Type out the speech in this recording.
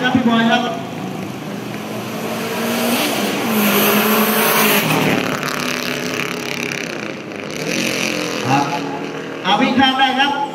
ครับพี่บอยครับวิ่งข้ามได้ครับ